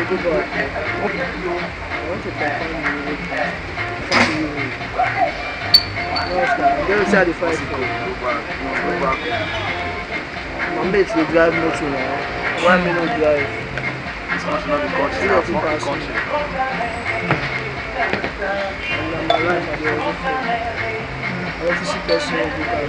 go back. I want to confirm you. They will say the fight for. My mates will drive motor now. Why me not drive? It's not the country. It's not the country. And my life at the other I want to see person who can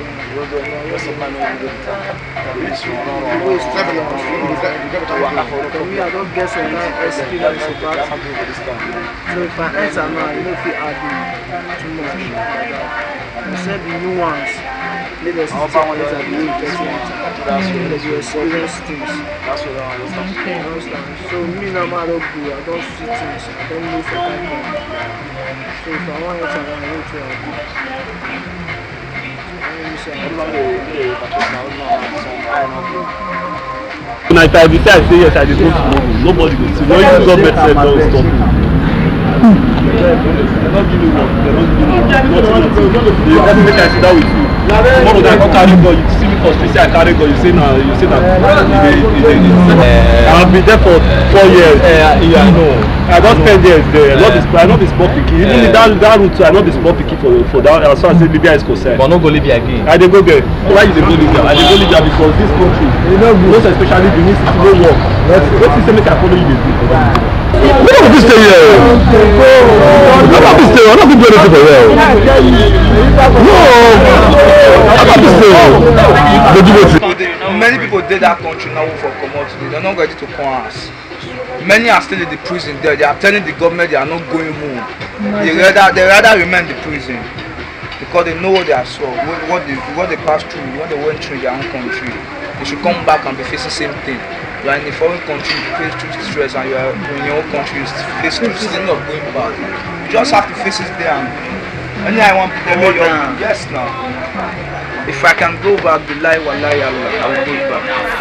for me, I don't get some experience about it. So if I enter now, you know if you add too much. I said the new ones. Let us see what is at the age let you experience things. That's what I understand. So me now I don't do, I don't see things, I don't know for that. So if I want to enter, I need to When I decide I say yes, I just go tomorrow. Nobody will see. When you government said don't stop me. They're not giving work. They're not giving work. They want to make I sit down with you. Tomorrow I come carry God. You see me for street, say I carry God. You say now, you say that. I've been there for 4 years. Yeah, I know. I don't spend years there. I not be small picky. Even that route, I not be small picky for that. As far as Libya is concerned. But no go Libya again. I dey go there. Why you dey go Libya? I dey go Libya because this country, most especially the Benin City, no work. What you say make I follow you dey do? What about this stay here? What about this stay? I'm not going to do anything for real. No. What about this stay? Many people did that country now for commodity. They're not ready to come us. Many are still in the prison there. They are telling the government they are not going home. They rather remain in the prison because they know what they are saw, what they passed through, what they went through in their own country. They should come back and be facing the same thing. You are in a foreign country, you face through stress, and you are in your own country, you face through instead of going back. You just have to face it there. And I want people to yes now. If I can go back, the lie will lie, I will go back.